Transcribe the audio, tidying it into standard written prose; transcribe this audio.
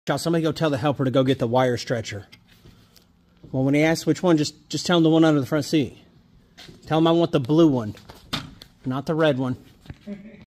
Somebody go tell the helper to go get the wire stretcher. Well, when he asks which one, just tell him the one under the front seat. Tell him I want the blue one, not the red one.